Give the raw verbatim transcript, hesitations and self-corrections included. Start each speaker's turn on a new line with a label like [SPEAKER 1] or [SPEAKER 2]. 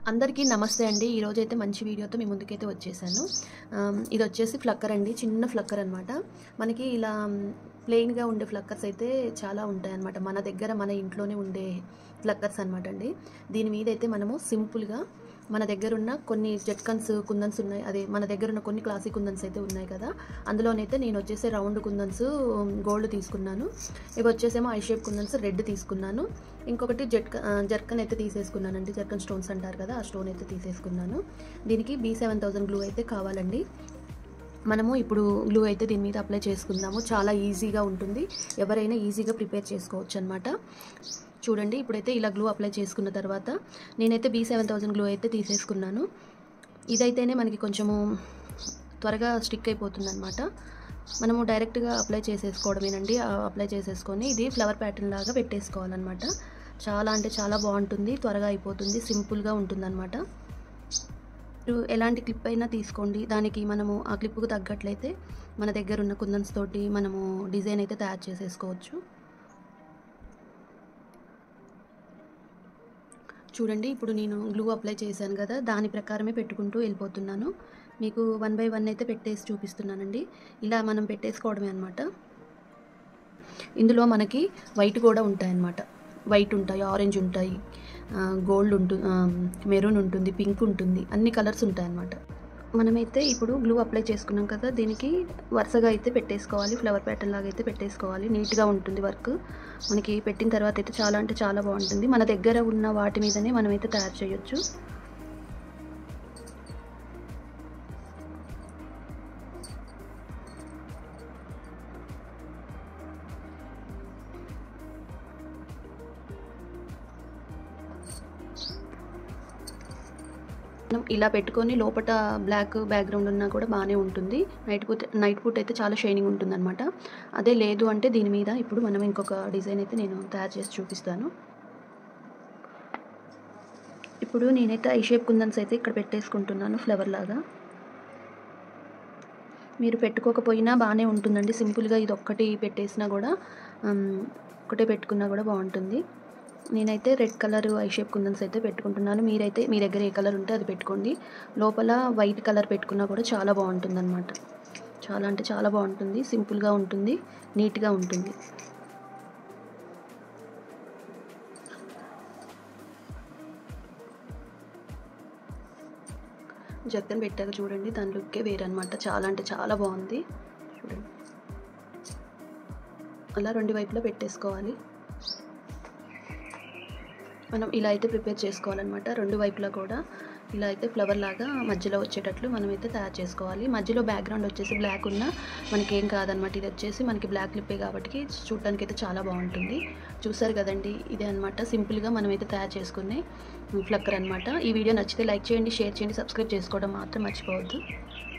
[SPEAKER 1] అందరికీ నమస్తే అండి. ఈరోజైతే మంచి వీడియోతో మీ ముందుకైతే వచ్చేసాను. ఆహ్, ఇది వచ్చేసి ఫ్లక్కర్ అండి. చిన్న ఫ్లక్కర్ అనమాట. మనకి ఇలా ప్లెయిన్‌గా ఉండే ఫ్లక్కర్స్ అయితే చాలా ఉంటాయన్నమాట. మన దగ్గర మన ఇంట్లోనే ఉండే ఫ్లక్కర్స్ అనమాట అండి. దీని మీద అయితే మనము సింపుల్‌గా మన దగ్గరున్న కొన్ని జట్కన్స్ కుందన్స్ ఉన్నాయి. అదే మన దగ్గరున్న కొన్ని క్లాసిక్ కుందన్స్ అయితే ఉన్నాయి కదా. అందులోనైతే నేను వచ్చేసి రౌండ్ కుందన్స్ గోల్డ్ తీసుకున్నాను. ఇవి వచ్చేసేమో ఐ షేప్ కుందన్స్ రెడ్ తీసుకున్నాను. ఇంకొకటి జట్క జర్కన్ అయితే తీసేసుకున్నానండి. జర్కన్ స్టోన్స్ అంటారు కదా, ఆ స్టోన్ అయితే తీసేసుకున్నాను. దీనికి బీ సెవెన్ థౌసండ్ గ్లూ అయితే కావాలండి. మనము ఇప్పుడు గ్లూ అయితే దీని మీద అప్లై చేసుకుందాము. చాలా ఈజీగా ఉంటుంది. ఎవరైనా ఈజీగా ప్రిపేర్ చేసుకోవచ్చు అనమాట. చూడండి, ఇప్పుడైతే ఇలా గ్లూ అప్లై చేసుకున్న తర్వాత నేనైతే బీ సెవెన్ థౌసండ్ గ్లూ అయితే తీసేసుకున్నాను. ఇదైతేనే మనకి కొంచెము త్వరగా స్టిక్ అయిపోతుంది అనమాట. మనము డైరెక్ట్గా అప్లై చేసేసుకోవడమేనండి. అప్లై చేసేసుకొని ఇది ఫ్లవర్ ప్యాటర్న్ లాగా పెట్టేసుకోవాలన్నమాట. చాలా అంటే చాలా బాగుంటుంది, త్వరగా అయిపోతుంది, సింపుల్గా ఉంటుందన్నమాట. మీరు ఎలాంటి క్లిప్ అయినా తీసుకోండి. దానికి మనము ఆ క్లిప్కు తగ్గట్లయితే మన దగ్గర ఉన్న కుందన్స్ తోటి మనము డిజైన్ అయితే తయారు చేసేసుకోవచ్చు. చూడండి, ఇప్పుడు నేను గ్లూ అప్లై చేశాను కదా, దాని ప్రకారమే పెట్టుకుంటూ వెళ్ళిపోతున్నాను. మీకు వన్ బై వన్ అయితే పెట్టేసి చూపిస్తున్నానండి. ఇలా మనం పెట్టేసుకోవడమే అనమాట. ఇందులో మనకి వైట్ కూడా ఉంటాయన్నమాట. వైట్ ఉంటాయి, ఆరెంజ్ ఉంటాయి, గోల్డ్ ఉంటుంది, మెరూన్ ఉంటుంది, పింక్ ఉంటుంది, అన్ని కలర్స్ ఉంటాయన్నమాట. మనమైతే ఇప్పుడు గ్లూ అప్లై చేసుకున్నాం కదా, దీనికి వరుసగా అయితే పెట్టేసుకోవాలి. ఫ్లవర్ ప్యాటర్న్ లాగా అయితే పెట్టేసుకోవాలి. నీట్గా ఉంటుంది వర్క్. మనకి పెట్టిన తర్వాత అయితే చాలా అంటే చాలా బాగుంటుంది. మన దగ్గర ఉన్న వాటి మీదనే మనమైతే తయారు చేయొచ్చు. ఇలా పెట్టుకొని లోపల బ్లాక్ బ్యాక్గ్రౌండ్ ఉన్నా కూడా బాగానే ఉంటుంది. నైట్ పూట నైట్ పూట అయితే చాలా షైనింగ్ ఉంటుంది అనమాట. అదే లేదు అంటే దీని మీద ఇప్పుడు మనం ఇంకొక డిజైన్ అయితే నేను తయారు చేసి చూపిస్తాను. ఇప్పుడు నేనైతే ఐ షేప్ కుందన్స్ అయితే ఇక్కడ పెట్టేసుకుంటున్నాను ఫ్లవర్ లాగా. మీరు పెట్టుకోకపోయినా బాగానే ఉంటుందండి. సింపుల్గా ఇది ఒక్కటి పెట్టేసినా కూడా ఒకటే పెట్టుకున్నా కూడా బాగుంటుంది. నేనైతే red colour eye shape kundans అయితే పెట్టుకుంటున్నాను. మీరైతే మీ దగ్గర ఏ కలర్ ఉంటే అది పెట్టుకోండి. లోపల వైట్ కలర్ పెట్టుకున్నా కూడా చాలా బాగుంటుంది అనమాట. చాలా అంటే చాలా బాగుంటుంది. సింపుల్గా ఉంటుంది, నీట్గా ఉంటుంది. జర్కన్ పెట్టాక చూడండి, దాని లుక్కే వేరనమాట. చాలా అంటే చాలా బాగుంది. చూడండి, అలా రెండు వైపులా పెట్టేసుకోవాలి. మనం ఇలా అయితే ప్రిపేర్ చేసుకోవాలన్నమాట. రెండు వైపులా కూడా ఇలా అయితే ఫ్లవర్ లాగా మధ్యలో వచ్చేటట్లు మనమైతే తయారు చేసుకోవాలి. మధ్యలో బ్యాక్గ్రౌండ్ వచ్చేసి బ్లాక్ ఉన్నా మనకేం కాదనమాట. ఇది వచ్చేసి మనకి బ్లాక్ క్లిప్పే కాబట్టి చూడటానికి అయితే చాలా బాగుంటుంది. చూసారు కదండి, ఇదే అనమాట సింపుల్గా మనమైతే తయారు చేసుకునే ఫ్లక్కర్ అనమాట. ఈ వీడియో నచ్చితే లైక్ చేయండి, షేర్ చేయండి, సబ్స్క్రైబ్ చేసుకోవడం మాత్రం మర్చిపోవద్దు.